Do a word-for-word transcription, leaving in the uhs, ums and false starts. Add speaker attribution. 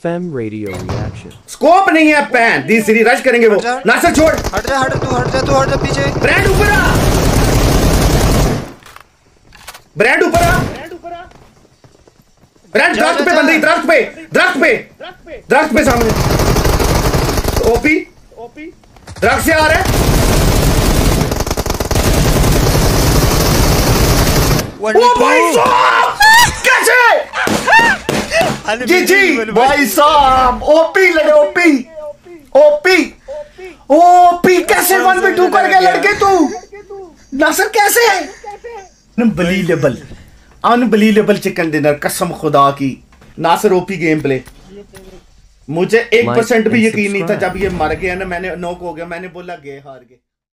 Speaker 1: F M radio reaction.
Speaker 2: Scope नहीं है pan दी सीरी rush करेंगे वो नासिर छोड़
Speaker 3: हट जा हट तू हट जा तू हट जा पीछे
Speaker 2: ब्रांड ऊपर आ ब्रांड ऊपर आ ब्रांड दरख्त पे बंदी दरख्त पे दरख्त पे दरख्त पे सामने ओपी ओपी दरख्त से आ रहा है ओ भाई साहब कैसे जी जी भाई साहब ओपी लड़े ओपी ओपी ओपी कैसे वन पे टू कर गया लड़के तू नासिर कैसे अनबिलीवेबल अनबिलीवेबल चिकन डिनर कसम खुदा की नासिर ओपी गेम प्ले मुझे एक परसेंट भी यकीन नहीं था जब ये मर गया ना मैंने नॉक हो गया मैंने बोला गए हार गए।